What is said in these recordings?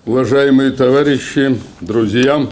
Уважаемые товарищи, друзья,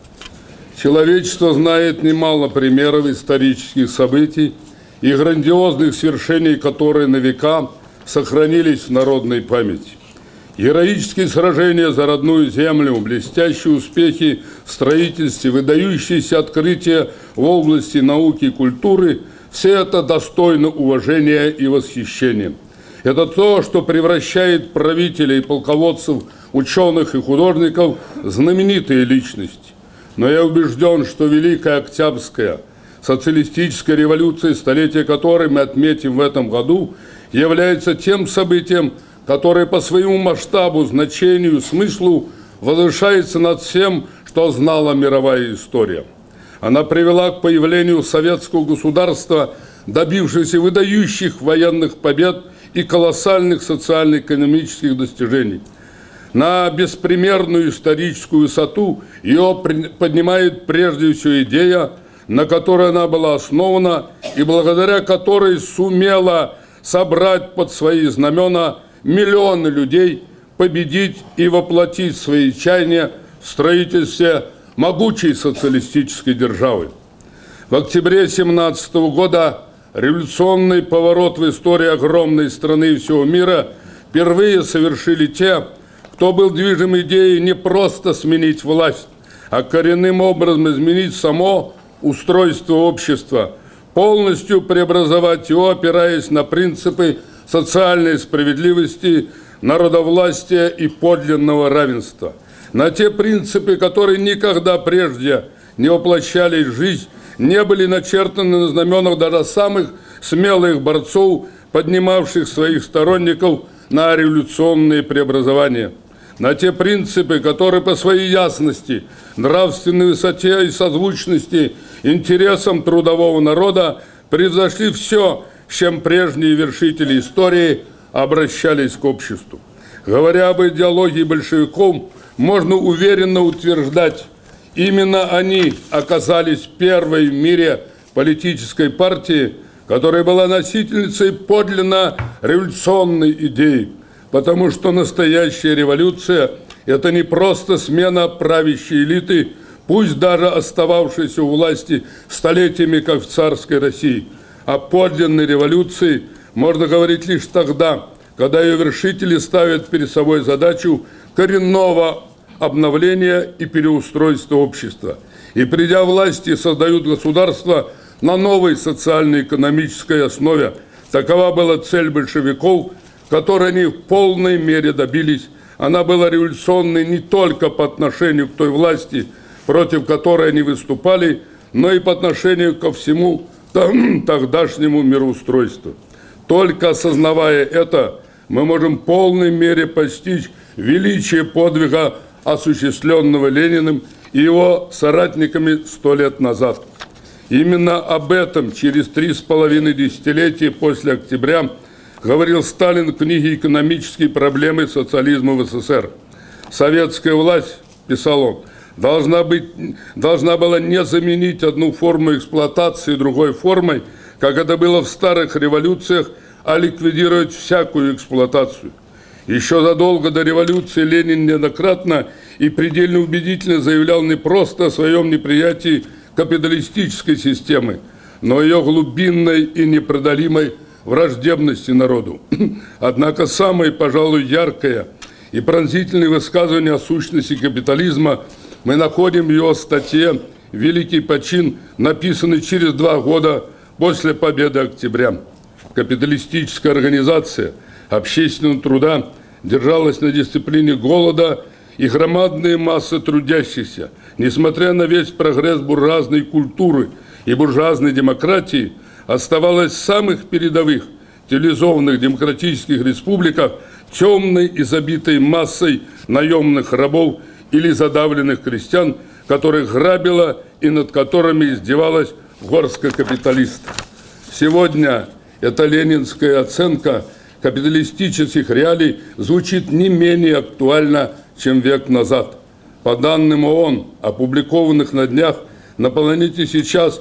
человечество знает немало примеров исторических событий и грандиозных свершений, которые на века сохранились в народной памяти. Героические сражения за родную землю, блестящие успехи в строительстве, выдающиеся открытия в области науки и культуры – все это достойно уважения и восхищения. Это то, что превращает правителей, полководцев, ученых и художников в знаменитые личности. Но я убежден, что Великая Октябрьская социалистическая революция, столетие которой мы отметим в этом году, является тем событием, которое по своему масштабу, значению, смыслу возвышается над всем, что знала мировая история. Она привела к появлению советского государства, добившегося выдающих военных побед и колоссальных социально-экономических достижений. На беспримерную историческую высоту ее поднимает прежде всего идея, на которой она была основана и благодаря которой сумела собрать под свои знамена миллионы людей, победить и воплотить свои чаяния в строительстве могучей социалистической державы. В октябре 1917 года революционный поворот в истории огромной страны и всего мира впервые совершили те, кто был движим идеей не просто сменить власть, а коренным образом изменить само устройство общества, полностью преобразовать его, опираясь на принципы социальной справедливости, народовластия и подлинного равенства. На те принципы, которые никогда прежде не воплощались в жизнь, не были начертаны на знаменах даже самых смелых борцов, поднимавших своих сторонников на революционные преобразования. На те принципы, которые по своей ясности, нравственной высоте и созвучности интересам трудового народа превзошли все, с чем прежние вершители истории обращались к обществу. Говоря об идеологии большевиков, можно уверенно утверждать, именно они оказались первой в мире политической партией, которая была носительницей подлинно революционной идеи, потому что настоящая революция – это не просто смена правящей элиты, пусть даже остававшейся у власти столетиями, как в царской России. О подлинной революции можно говорить лишь тогда, когда ее вершители ставят перед собой задачу коренного обновления и переустройства общества. И, придя к власти, создают государство на новой социально-экономической основе. Такова была цель большевиков, которой они в полной мере добились. Она была революционной не только по отношению к той власти, против которой они выступали, но и по отношению ко всему тогдашнему мироустройству. Только осознавая это, мы можем в полной мере постичь величие подвига, осуществленного Лениным и его соратниками 100 лет назад. Именно об этом через 3,5 десятилетия после октября говорил Сталин в книге «Экономические проблемы социализма в СССР». «Советская власть, – писал он, – должна была не заменить одну форму эксплуатации другой формой, как это было в старых революциях, а ликвидировать всякую эксплуатацию». Еще задолго до революции Ленин неоднократно и предельно убедительно заявлял не просто о своем неприятии капиталистической системы, но ее глубинной и непреодолимой враждебности народу. Однако самое, пожалуй, яркое и пронзительное высказывание о сущности капитализма мы находим в его статье «Великий почин», написанной через 2 года после победы октября. Капиталистическая организация общественного труда держалась на дисциплине голода, и громадные массы трудящихся, несмотря на весь прогресс буржуазной культуры и буржуазной демократии, оставалась в самых передовых цивилизованных демократических республиках темной и забитой массой наемных рабов или задавленных крестьян, которых грабила и над которыми издевалась горстка капиталистов. Сегодня эта ленинская оценка капиталистических реалий звучит не менее актуально, чем век назад. По данным ООН, опубликованных на днях, на планете сейчас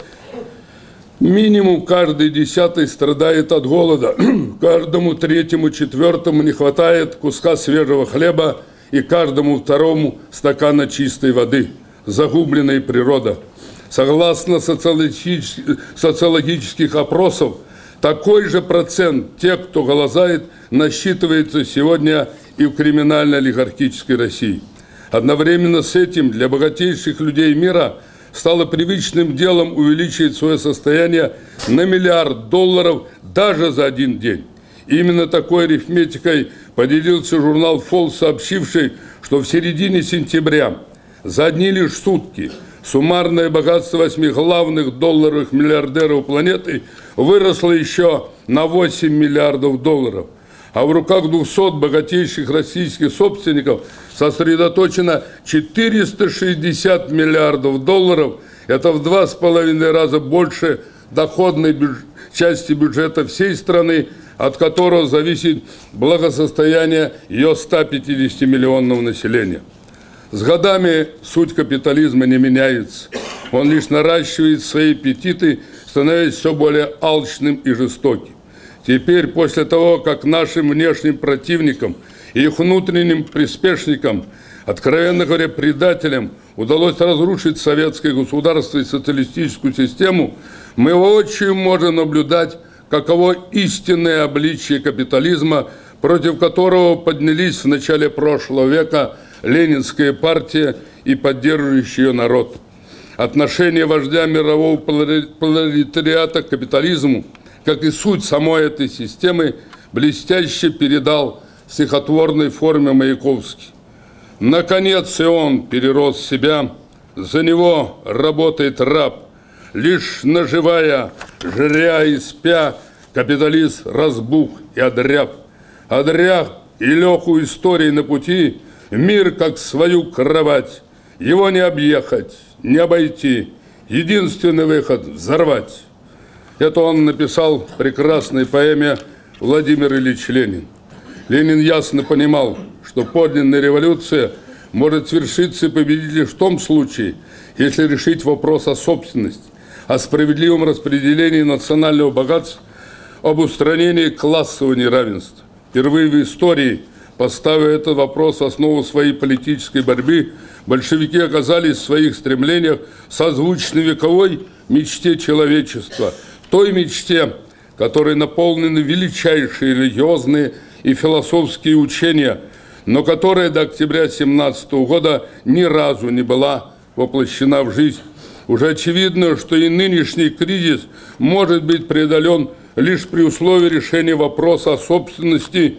минимум каждый 10-й страдает от голода, каждому 3-му, 4-му не хватает куска свежего хлеба и каждому второму стакана чистой воды. Загубленная природа. Согласно социологических опросов, такой же процент тех, кто голодает, насчитывается сегодня и в криминально-олигархической России. Одновременно с этим для богатейших людей мира стало привычным делом увеличить свое состояние на $1 миллиард даже за один день. Именно такой арифметикой поделился журнал Forbes, сообщивший, что в середине сентября за одни лишь сутки суммарное богатство 8 главных долларовых миллиардеров планеты выросло еще на $8 миллиардов. А в руках 200 богатейших российских собственников сосредоточено 460 миллиардов долларов. Это в 2,5 раза больше доходной части бюджета всей страны, от которого зависит благосостояние ее 150-миллионного населения. С годами суть капитализма не меняется. Он лишь наращивает свои аппетиты, становясь все более алчным и жестоким. Теперь, после того, как нашим внешним противникам и их внутренним приспешникам, откровенно говоря, предателям, удалось разрушить советское государство и социалистическую систему, мы воочию можем наблюдать, каково истинное обличие капитализма, против которого поднялись в начале прошлого века Ленинская партия и поддерживающий ее народ. Отношение вождя мирового пролетариата к капитализму, как и суть самой этой системы, блестяще передал в стихотворной форме Маяковский. Наконец и он перерос себя, за него работает раб, лишь наживая, жря и спя, капиталист разбух и одряб. Одряб и лег у истории на пути, мир как свою кровать, его не объехать, не обойти, единственный выход – взорвать. Это он написал в прекрасной поэме Владимир Ильич Ленин. Ленин ясно понимал, что подлинная революция может свершиться и победить лишь в том случае, если решить вопрос о собственности, о справедливом распределении национального богатства, об устранении классового неравенства. Впервые в истории, поставив этот вопрос в основу своей политической борьбы, большевики оказались в своих стремлениях созвучны вековой мечте человечества, той мечте, которой наполнены величайшие религиозные и философские учения, но которая до октября 1917 года ни разу не была воплощена в жизнь. Уже очевидно, что и нынешний кризис может быть преодолен лишь при условии решения вопроса о собственности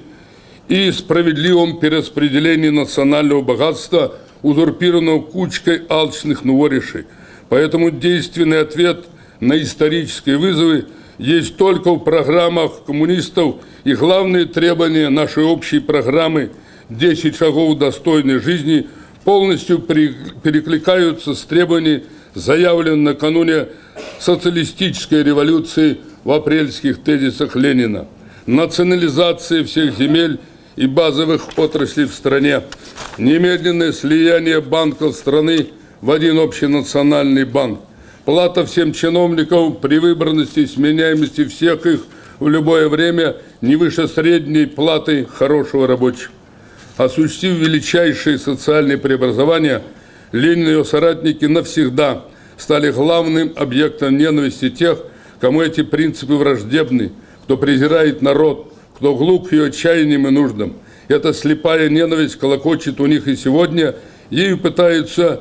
и справедливом перераспределении национального богатства, узурпированного кучкой алчных новоришей. Поэтому действенный ответ на исторические вызовы есть только в программах коммунистов, и главные требования нашей общей программы «10 шагов достойной жизни» полностью перекликаются с требованиями, заявленными накануне социалистической революции в апрельских тезисах Ленина. Национализация всех земель и базовых отраслей в стране, немедленное слияние банков страны в один общенациональный банк, плата всем чиновникам при выборности и сменяемости всех их в любое время не выше средней платы хорошего рабочего. Осуществив величайшие социальные преобразования, Ленин и его соратники навсегда стали главным объектом ненависти тех, кому эти принципы враждебны, кто презирает народ, кто глух ее отчаяниям и нуждам. Эта слепая ненависть колокочет у них и сегодня, ею питается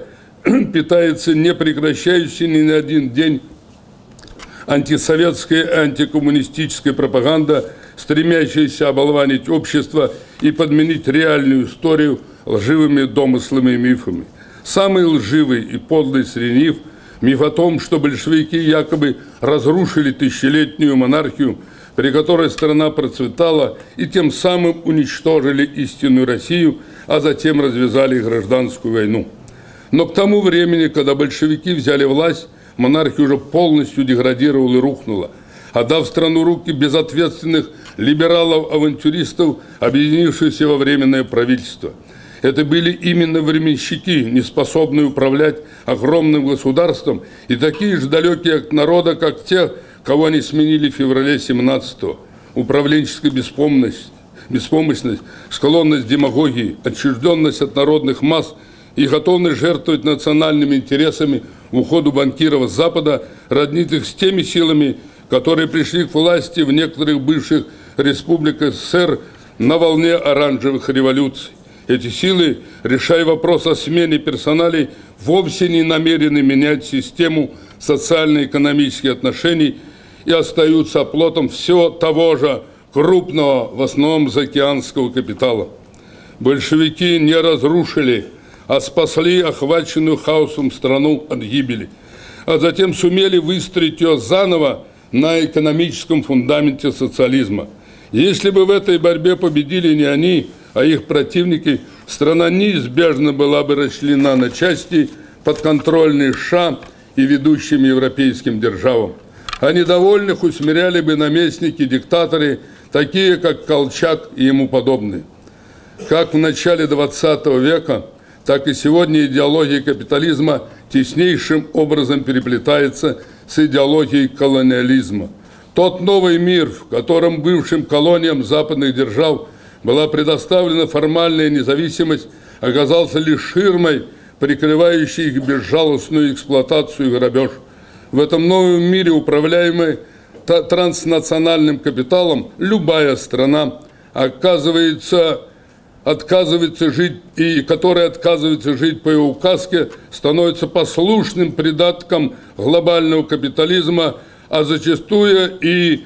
непрекращающая ни на один день антисоветская и антикоммунистическая пропаганда, стремящаяся оболванить общество и подменить реальную историю лживыми домыслами и мифами. Самый лживый и подлый среди них – миф о том, что большевики якобы разрушили тысячелетнюю монархию, при которой страна процветала, и тем самым уничтожили истинную Россию, а затем развязали гражданскую войну. Но к тому времени, когда большевики взяли власть, монархия уже полностью деградировала и рухнула, отдав страну руки безответственных либералов-авантюристов, объединившихся во временное правительство. Это были именно временщики, не способные управлять огромным государством, и такие же далекие от народа, как те, кого они сменили в феврале 17-го. Управленческая беспомощность, склонность к демагогии, отчужденность от народных масс и готовность жертвовать национальными интересами в уходу банкиров с Запада, роднит их с теми силами, которые пришли к власти в некоторых бывших республиках СССР на волне оранжевых революций. Эти силы, решая вопрос о смене персоналей, вовсе не намерены менять систему социально-экономических отношений и остаются оплотом всего того же крупного, в основном заокеанского капитала. Большевики не разрушили, а спасли охваченную хаосом страну от гибели, а затем сумели выстроить ее заново на экономическом фундаменте социализма. Если бы в этой борьбе победили не они, а их противники, страна неизбежно была бы расчлена на части, подконтрольные США и ведущим европейским державам. А недовольных усмиряли бы наместники-диктаторы, такие как Колчак и ему подобные. Как в начале XX века, так и сегодня идеология капитализма теснейшим образом переплетается с идеологией колониализма. Тот новый мир, в котором бывшим колониям западных держав была предоставлена формальная независимость, оказался лишь ширмой, прикрывающей их безжалостную эксплуатацию и грабеж. В этом новом мире, управляемой транснациональным капиталом, любая страна отказывается жить, и которая отказывается жить по его указке, становится послушным придатком глобального капитализма, а зачастую и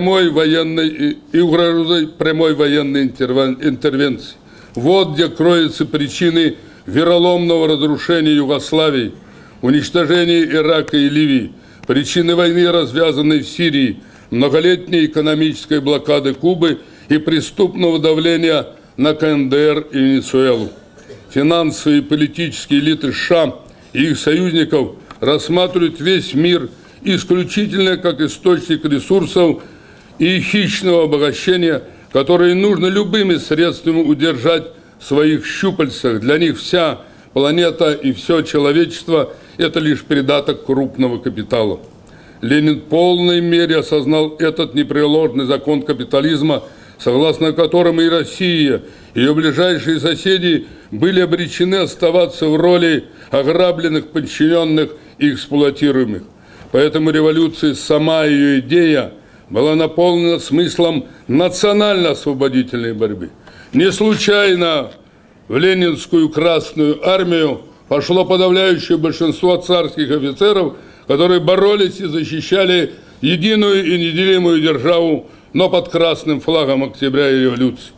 угрозой прямой военной интервенции. Вот где кроются причины вероломного разрушения Югославии, уничтожения Ирака и Ливии, причины войны, развязанной в Сирии, многолетней экономической блокады Кубы и преступного давления на КНДР и Венесуэлу. Финансовые и политические элиты США и их союзников рассматривают весь мир исключительно как источник ресурсов и хищного обогащения, которые нужно любыми средствами удержать в своих щупальцах. Для них вся планета и все человечество – это лишь придаток крупного капитала. Ленин в полной мере осознал этот непреложный закон капитализма, согласно которому и Россия, и ее ближайшие соседи были обречены оставаться в роли ограбленных, подчиненных и эксплуатируемых. Поэтому революция, сама ее идея, была наполнена смыслом национально-освободительной борьбы. Не случайно в Ленинскую Красную Армию пошло подавляющее большинство царских офицеров, которые боролись и защищали единую и неделимую державу, но под красным флагом октября и революции.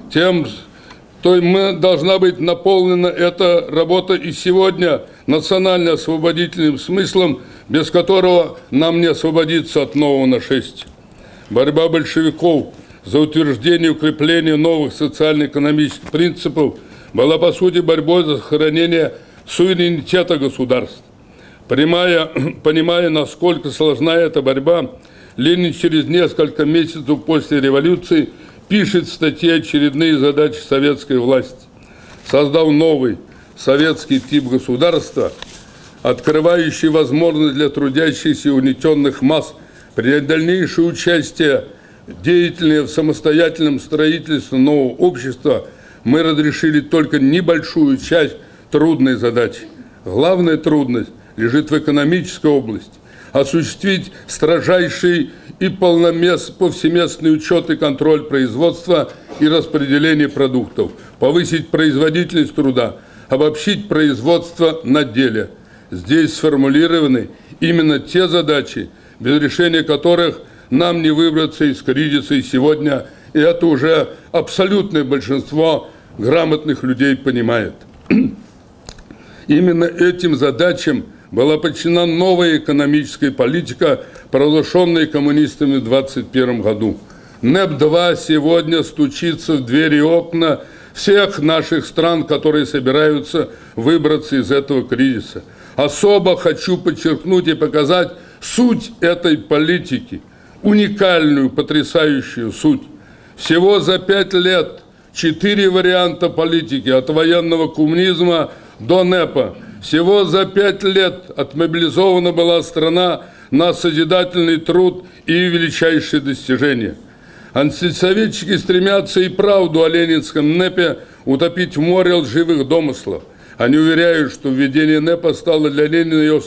Должна быть наполнена эта работа и сегодня национально-освободительным смыслом, без которого нам не освободиться от нового нашествия. Борьба большевиков за утверждение и укрепление новых социально-экономических принципов была, по сути, борьбой за сохранение суверенитета государств. Понимая, насколько сложна эта борьба, Ленин через несколько месяцев после революции пишет в статье очередные задачи советской власти. Создал новый советский тип государства, открывающий возможность для трудящихся и угнетенных масс принять дальнейшее участие деятельное в самостоятельном строительстве нового общества, мы разрешили только небольшую часть трудной задачи. Главная трудность лежит в экономической области. Осуществить строжайший и повсеместный учет и контроль производства и распределения продуктов, повысить производительность труда, обобщить производство на деле. Здесь сформулированы именно те задачи, без решения которых нам не выбраться из кризиса и сегодня, и это уже абсолютное большинство грамотных людей понимает. Именно этим задачам была подчинена новая экономическая политика, провозглашенная коммунистами в 1921 году. НЭП-2 сегодня стучится в двери и окна всех наших стран, которые собираются выбраться из этого кризиса. Особо хочу подчеркнуть и показать суть этой политики, уникальную, потрясающую суть. Всего за 5 лет 4 варианта политики, от военного коммунизма до НЭПа. Всего за 5 лет отмобилизована была страна на созидательный труд и величайшие достижения. Антисоветчики стремятся и правду о ленинском НЭПе утопить в море лживых домыслов. Они уверяют, что введение НЭПа стало для Ленина и его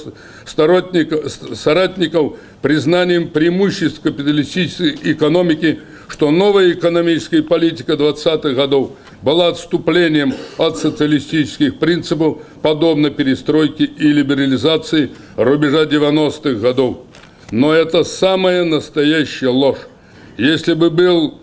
соратников признанием преимуществ капиталистической экономики, что новая экономическая политика 20-х годов была отступлением от социалистических принципов, подобно перестройке и либерализации рубежа 90-х годов. Но это самая настоящая ложь. Если бы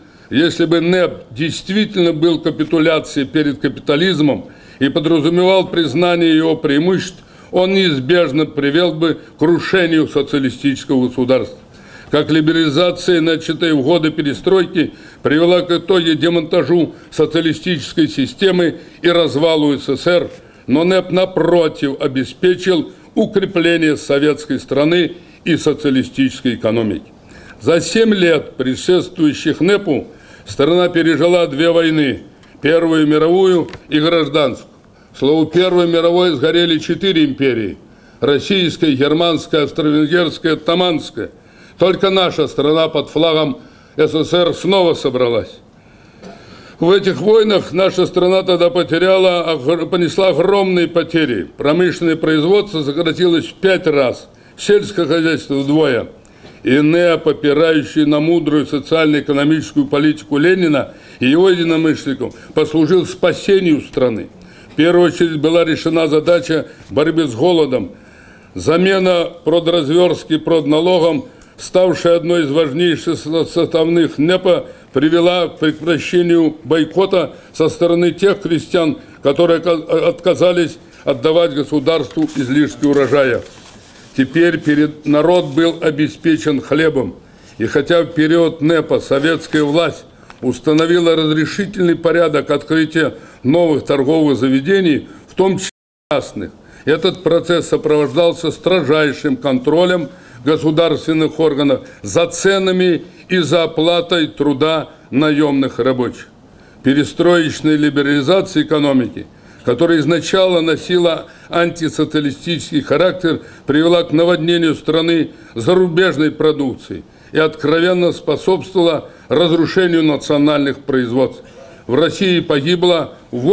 НЭП действительно был капитуляцией перед капитализмом и подразумевал признание его преимуществ, он неизбежно привел бы к крушению социалистического государства. Как либерализация, начатая в годы перестройки, привела к итоге демонтажу социалистической системы и развалу СССР, но НЭП, напротив, обеспечил укрепление советской страны и социалистической экономики. За 7 лет, предшествующих НЭПу, страна пережила 2 войны – Первую мировую и гражданскую. К слову, Первой мировой сгорели 4 империи – российская, германская, австро-венгерская, оттоманская. Только наша страна под флагом СССР снова собралась. В этих войнах наша страна тогда понесла огромные потери. Промышленное производство сократилось в 5 раз, сельское хозяйство вдвое. И НЭП, опирающий на мудрую социально-экономическую политику Ленина и его единомышленников, послужил спасению страны. В первую очередь была решена задача борьбы с голодом. Замена продразверстки продналогом, ставшая одной из важнейших составных НЭПа, привела к прекращению бойкота со стороны тех крестьян, которые отказались отдавать государству излишки урожая. Теперь народ был обеспечен хлебом. И хотя в период НЭПа советская власть установила разрешительный порядок открытия новых торговых заведений, в том числе частных, этот процесс сопровождался строжайшим контролем государственных органов за ценами и за оплатой труда наемных рабочих. Перестроечная либерализация экономики, которая изначально носила антисоциалистический характер, привела к наводнению страны зарубежной продукцией и откровенно способствовала разрушению национальных производств. В России погибло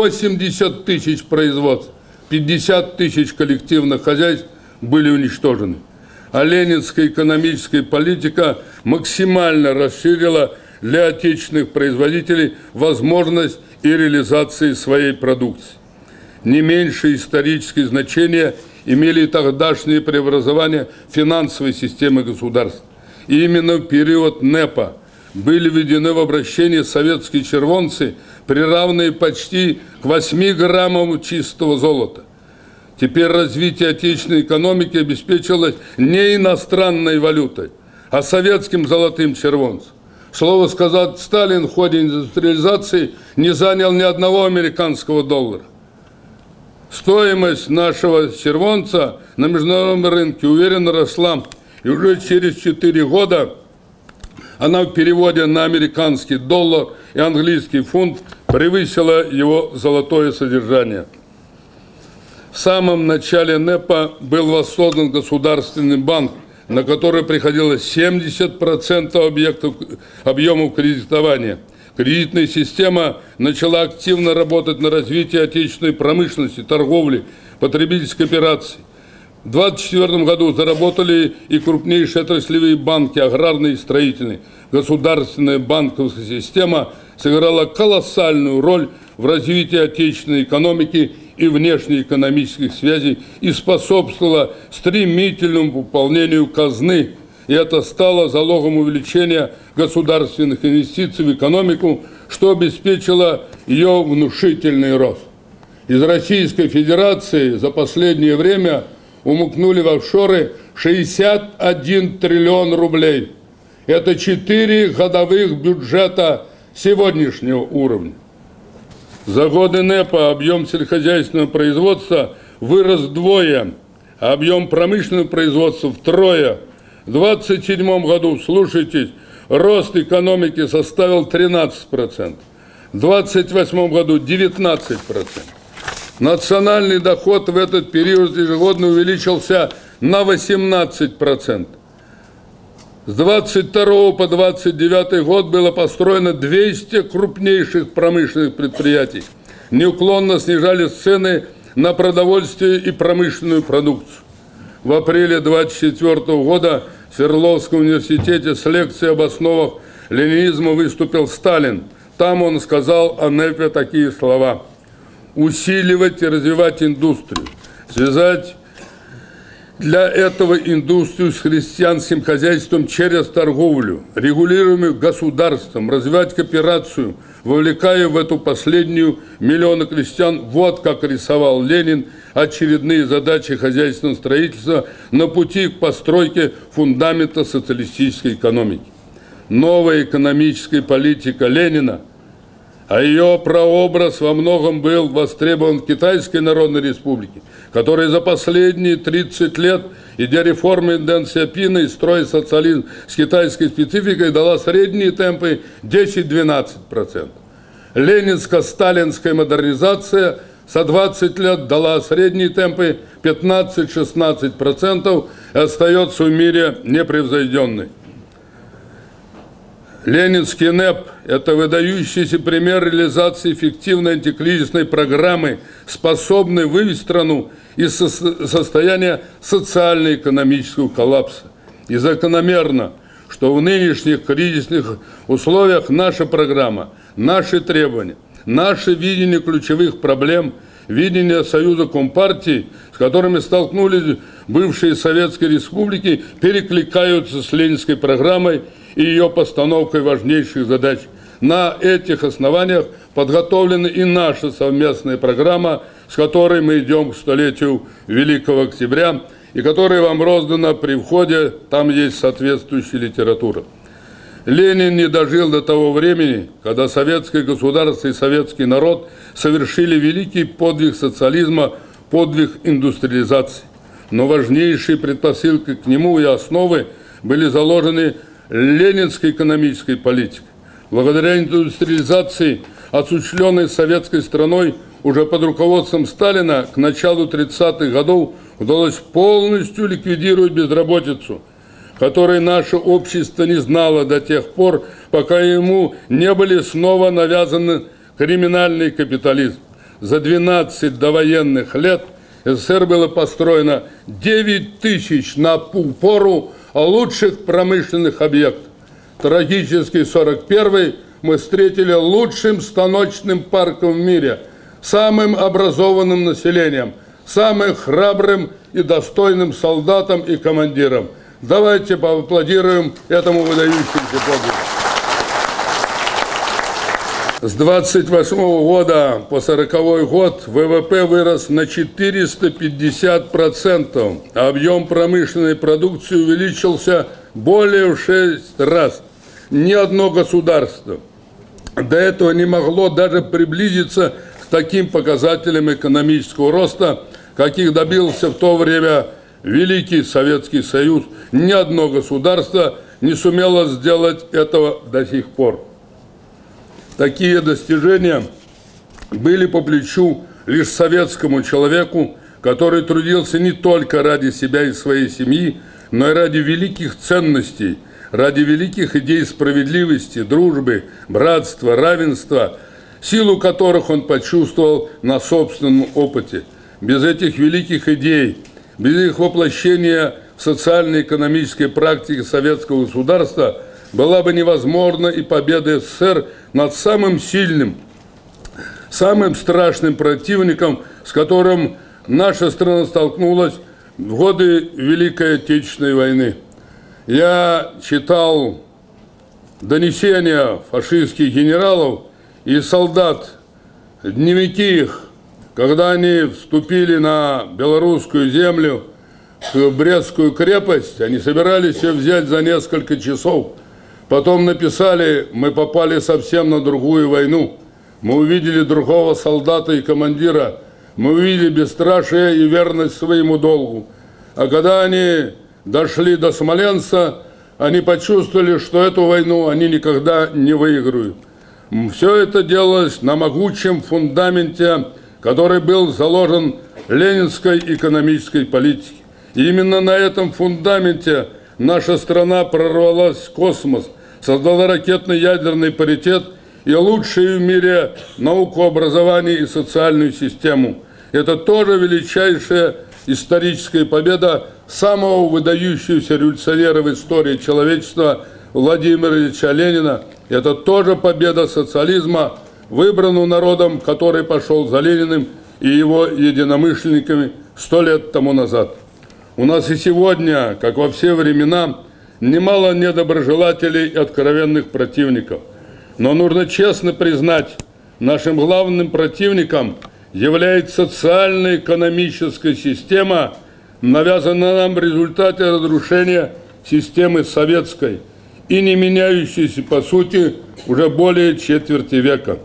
80 тысяч производств, 50 тысяч коллективных хозяйств были уничтожены. А ленинская экономическая политика максимально расширила для отечественных производителей возможность и реализации своей продукции. Не меньшее историческое значение имели тогдашние преобразования финансовой системы государства. И именно в период НЭПа были введены в обращение советские червонцы, приравненные почти к 8 граммам чистого золота. Теперь развитие отечественной экономики обеспечилось не иностранной валютой, а советским золотым червонцем. Слово сказать, Сталин в ходе индустриализации не занял ни одного американского доллара. Стоимость нашего червонца на международном рынке уверенно росла, и уже через 4 года она в переводе на американский доллар и английский фунт превысила его золотое содержание. В самом начале НЭПа был воссоздан Государственный банк, на который приходилось 70% объемов кредитования. Кредитная система начала активно работать на развитие отечественной промышленности, торговли, потребительской кооперации. В 2024 году заработали и крупнейшие отраслевые банки, аграрные и строительные. Государственная банковская система сыграла колоссальную роль в развитии отечественной экономики и внешнеэкономических связей и способствовала стремительному пополнению казны. И это стало залогом увеличения государственных инвестиций в экономику, что обеспечило ее внушительный рост. Из Российской Федерации за последнее время умыкнули в офшоры 61 триллион рублей. Это 4 годовых бюджета сегодняшнего уровня. За годы НЭПа объем сельскохозяйственного производства вырос вдвое, а объем промышленного производства втрое. В 2027 году, слушайтесь, рост экономики составил 13%, в 2028 году 19%. Национальный доход в этот период ежегодно увеличился на 18%. С 22 по 29 год было построено 200 крупнейших промышленных предприятий. Неуклонно снижались цены на продовольствие и промышленную продукцию. В апреле 24 года в Свердловском университете с лекцией об основах ленинизма выступил Сталин. Там он сказал о НЭПе такие слова: усиливать и развивать индустрию, связать для этого индустрию с крестьянским хозяйством через торговлю, регулируемую государством, развивать кооперацию, вовлекая в эту последнюю миллионы крестьян. Вот как рисовал Ленин очередные задачи хозяйственного строительства на пути к постройке фундамента социалистической экономики. Новая экономическая политика Ленина, а ее прообраз во многом был востребован в Китайской Народной Республике, которая за последние 30 лет, идя реформы Дэн Сяопина и строя социализм с китайской спецификой, дала средние темпы 10-12%. Ленинско-сталинская модернизация за 20 лет дала средние темпы 15-16% и остается в мире непревзойденной. Ленинский НЭП – это выдающийся пример реализации эффективной антикризисной программы, способной вывести страну из состояния социально-экономического коллапса. И закономерно, что в нынешних кризисных условиях наша программа, наши требования, наше видение ключевых проблем, видение Союза Компартии, с которыми столкнулись бывшие советские республики, перекликаются с ленинской программой и ее постановкой важнейших задач. На этих основаниях подготовлена и наша совместная программа, с которой мы идем к столетию Великого Октября, и которая вам роздана при входе, там есть соответствующая литература. Ленин не дожил до того времени, когда советское государство и советский народ совершили великий подвиг социализма, подвиг индустриализации. Но важнейшие предпосылки к нему и основы были заложены ленинской экономической политикой. Благодаря индустриализации, осуществленной советской страной уже под руководством Сталина, к началу 30-х годов удалось полностью ликвидировать безработицу, которой наше общество не знало до тех пор, пока ему не были снова навязаны криминальный капитализм. За 12 довоенных лет СССР было построено 9 тысяч на пору лучших промышленных объектов. Трагический 41-й мы встретили лучшим станочным парком в мире, самым образованным населением, самым храбрым и достойным солдатам и командирам. Давайте поаплодируем этому выдающемуся подвигу. С 28 года по 40 год ВВП вырос на 450%, а объем промышленной продукции увеличился более в 6 раз. Ни одно государство до этого не могло даже приблизиться к таким показателям экономического роста, каких добился в то время Великий Советский Союз. Ни одно государство не сумело сделать этого до сих пор. Такие достижения были по плечу лишь советскому человеку, который трудился не только ради себя и своей семьи, но и ради великих ценностей, ради великих идей справедливости, дружбы, братства, равенства, силу которых он почувствовал на собственном опыте. Без этих великих идей, без их воплощения в социально-экономической практике советского государства была бы невозможна и победа СССР над самым сильным, самым страшным противником, с которым наша страна столкнулась в годы Великой Отечественной войны. Я читал донесения фашистских генералов и солдат, дневники их, когда они вступили на белорусскую землю, в Брестскую крепость, они собирались ее взять за несколько часов. Потом написали: мы попали совсем на другую войну. Мы увидели другого солдата и командира. Мы увидели бесстрашие и верность своему долгу. А когда они дошли до Смоленска, они почувствовали, что эту войну они никогда не выиграют. Все это делалось на могучем фундаменте, который был заложен ленинской экономической политикой. И именно на этом фундаменте наша страна прорвалась в космос, создала ракетно-ядерный паритет и лучшую в мире науку, образование и социальную систему. Это тоже величайшая историческая победа самого выдающегося революционера в истории человечества Владимира Ильича Ленина. Это тоже победа социализма, выбранного народом, который пошел за Лениным и его единомышленниками 100 лет тому назад. У нас и сегодня, как во все времена, немало недоброжелателей и откровенных противников. Но нужно честно признать, нашим главным противником является социально-экономическая система, навязанная нам в результате разрушения системы советской и не меняющейся, по сути, уже более четверти века.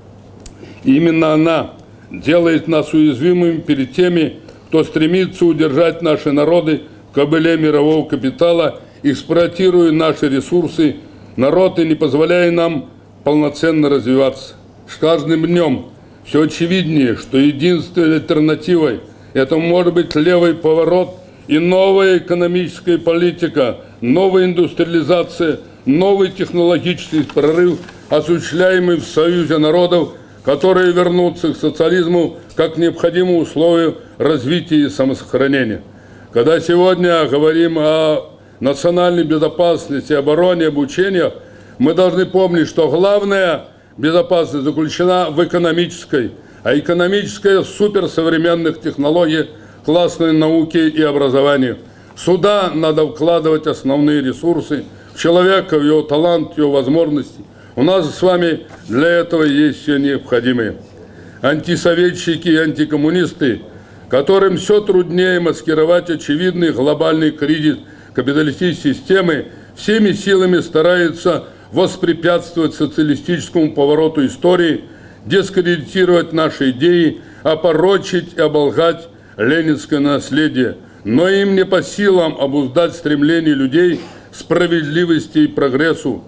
Именно она делает нас уязвимыми перед теми, кто стремится удержать наши народы в кобыле мирового капитала, эксплуатируя наши ресурсы, народ и не позволяя нам полноценно развиваться. С каждым днем все очевиднее, что единственной альтернативой это может быть левый поворот и новая экономическая политика, новая индустриализация, новый технологический прорыв, осуществляемый в Союзе народов, которые вернутся к социализму как необходимому условию развития и самосохранения. Когда сегодня говорим о национальной безопасности, обороне, обучении, мы должны помнить, что главная безопасность заключена в экономической, а экономическая в суперсовременных технологиях, классной науке и образовании. Сюда надо вкладывать основные ресурсы в человека, в его талант, в его возможности. У нас с вами для этого есть все необходимое. Антисоветчики и антикоммунисты, которым все труднее маскировать очевидный глобальный кризис капиталистической системы, всеми силами стараются воспрепятствовать социалистическому повороту истории, дискредитировать наши идеи, опорочить и оболгать ленинское наследие. Но им не по силам обуздать стремление людей к справедливости и прогрессу.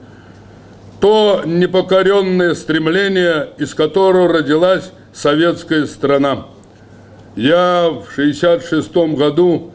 То непокоренное стремление, из которого родилась советская страна. Я в 1966 году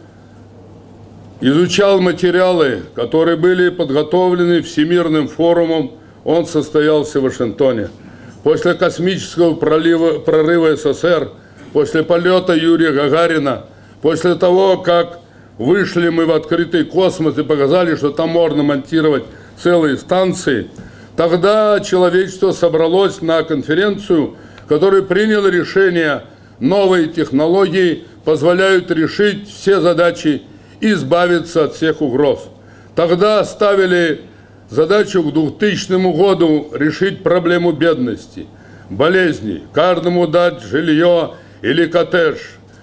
изучал материалы, которые были подготовлены Всемирным форумом, он состоялся в Вашингтоне. После космического прорыва СССР, после полета Юрия Гагарина, после того, как вышли мы в открытый космос и показали, что там можно монтировать целые станции, тогда человечество собралось на конференцию, которая приняла решение: новые технологии позволяют решить все задачи и избавиться от всех угроз. Тогда ставили задачу к 2000 году решить проблему бедности, болезней, каждому дать жилье или коттедж.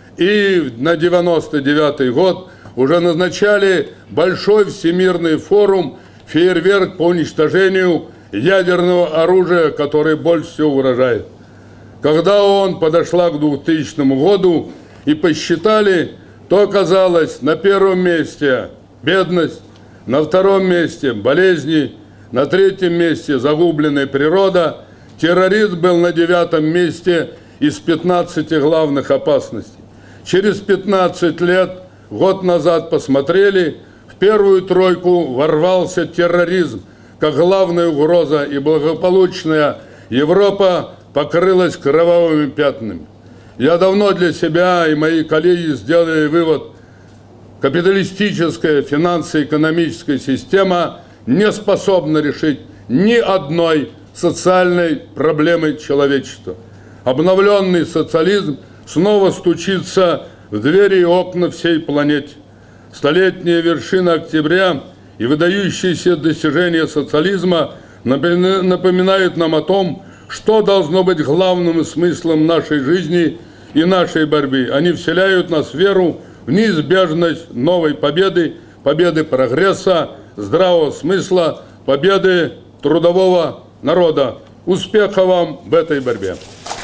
И на 1999 год уже назначали большой всемирный форум, фейерверк по уничтожению ядерного оружия, которое больше всего угрожает. Когда подошла к 2000 году и посчитали, то оказалось на первом месте бедность, на втором месте болезни, на третьем месте загубленная природа. Терроризм был на 9-м месте из 15 главных опасностей. Через 15 лет, год назад посмотрели, в первую тройку ворвался терроризм, как главная угроза, и благополучная Европа покрылась кровавыми пятнами. Я давно для себя и мои коллеги сделали вывод: капиталистическая финансово-экономическая система не способна решить ни одной социальной проблемы человечества. Обновленный социализм снова стучится в двери и окна всей планете. Столетняя вершина октября и выдающиеся достижения социализма напоминают нам о том, что должно быть главным смыслом нашей жизни и нашей борьбы. Они вселяют в нас веру в неизбежность новой победы, победы прогресса, здравого смысла, победы трудового народа. Успеха вам в этой борьбе!